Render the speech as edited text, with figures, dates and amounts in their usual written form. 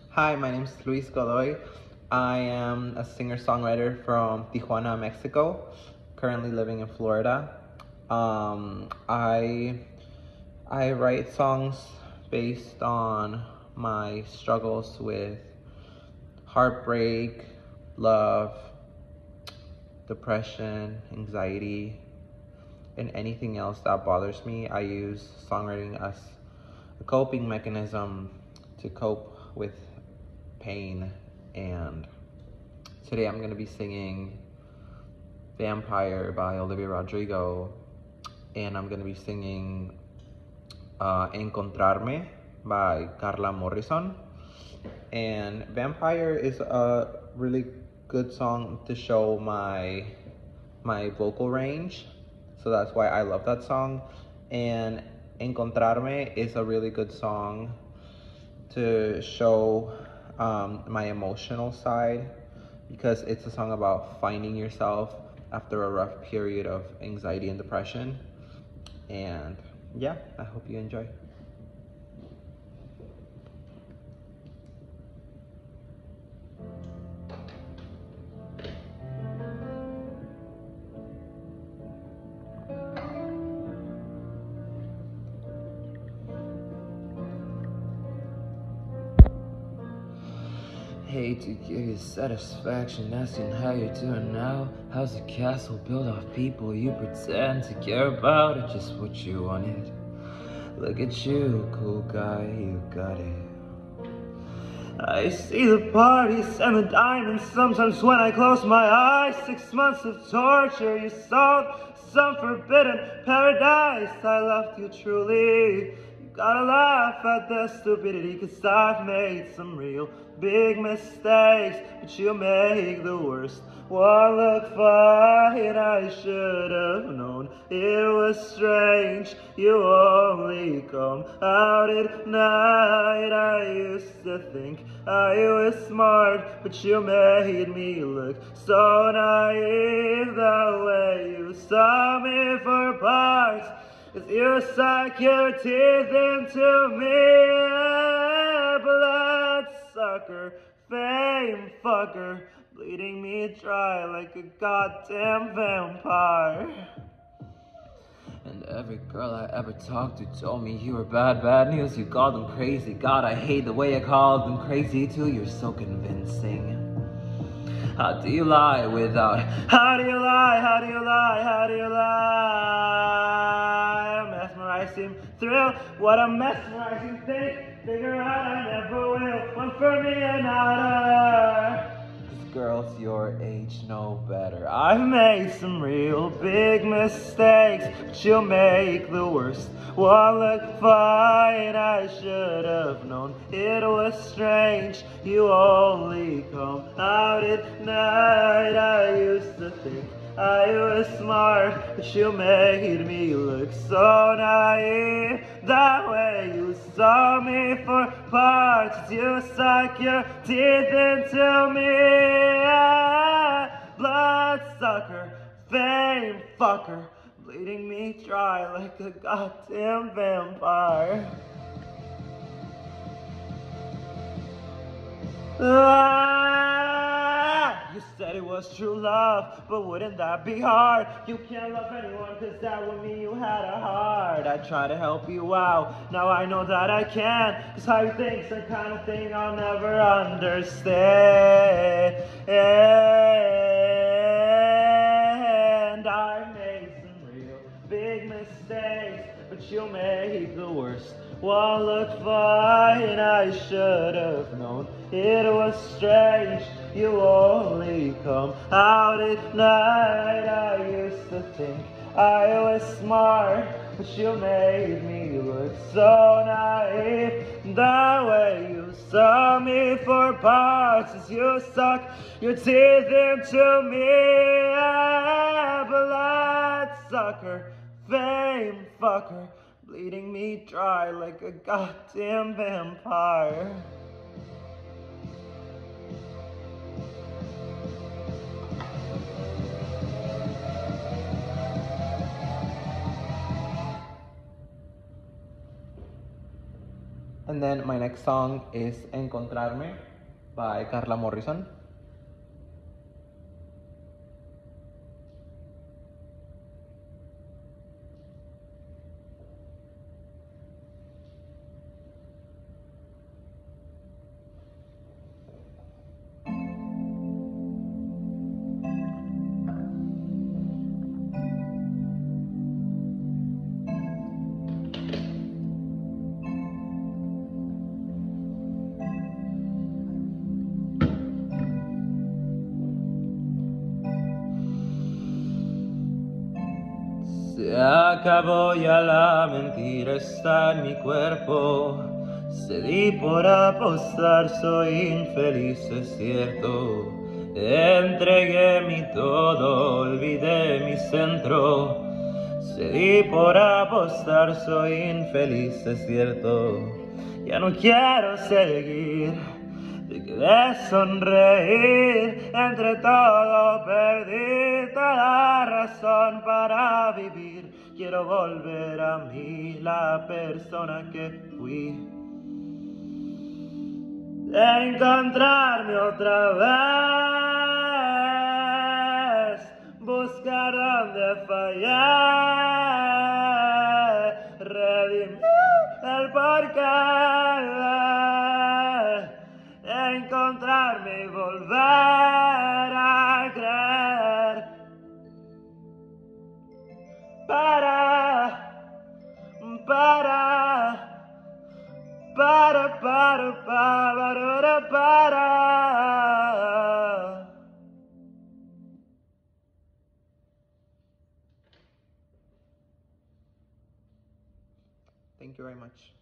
Hi, my name is Luis Godoy. I am a singer-songwriter from Tijuana, Mexico, currently living in Florida. I write songs based on my struggles with heartbreak, love, depression, anxiety, and anything else that bothers me. I use songwriting as a coping mechanism to cope with pain. And today I'm gonna be singing Vampire by Olivia Rodrigo, and I'm gonna be singing Encontrarme by Carla Morrison. And Vampire is a really good song to show my vocal range, so that's why I love that song. And Encontrarme is a really good song to show my emotional side, because it's a song about finding yourself after a rough period of anxiety and depression. And yeah, I hope you enjoy. Hate to give you satisfaction, asking how you're doing now. How's the castle built off people you pretend to care about, or just what you wanted? Look at you, cool guy, you got it. I see the parties and the diamonds sometimes when I close my eyes. 6 months of torture, you sold some forbidden paradise. I loved you truly. You gotta laugh at the stupidity, 'cause I've made some real big mistakes, but you make the worst one look fine. I should have known it was strange. You only come out at night. I used to think I was smart, but you made me look so naive. The way you saw me for parts, as you suck your teeth into me. Bloodsucker, fame fucker, bleeding me dry like a goddamn vampire. And every girl I ever talked to told me you were bad news. You called them crazy. God, I hate the way you called them crazy too. You're so convincing. How do you lie without? How do you lie? How do you lie? How do you lie? A mesmerizing thrill. What a mesmerizing thing. Figure out I never will. One for me, another. Girls your age know better. I've made some real big mistakes, but you'll make the worst one look fine. I should have known it was strange. You only come out at night. I used to think I was smart, but you made me look so naive. That way you saw me for parts, you suck your teeth into me. Bloodsucker, fame fucker, bleeding me dry like a goddamn vampire. You said it was true love, but wouldn't that be hard? You can't love anyone, 'cause that would mean you had a heart. I try to help you out, now I know that I can't, 'cause how you think's the kind of thing I'll never understand. And I made some real big mistakes, but you made the worst one look fine. I should have known it was strange. You only come out at night. I used to think I was smart, but you made me look so naive. That way you saw me for parts, as you suck your teeth into me. Bloodsucker, fame fucker, bleeding me dry like a goddamn vampire. And And then my next song is Encontrarme by Carla Morrison. Se acabó ya la mentira, está en mi cuerpo. Cedí por apostar, soy infeliz, es cierto. Entregué mi todo, olvidé mi centro. Cedí por apostar, soy infeliz, es cierto. Ya no quiero seguir. Te quedé sonreír, entre todo perdí toda razón para vivir. Quiero volver a mí, la persona que fui. Encontrarme otra vez, buscar donde fallé, redimir el porqué. Encontrarme y volver a creer para Thank you very much.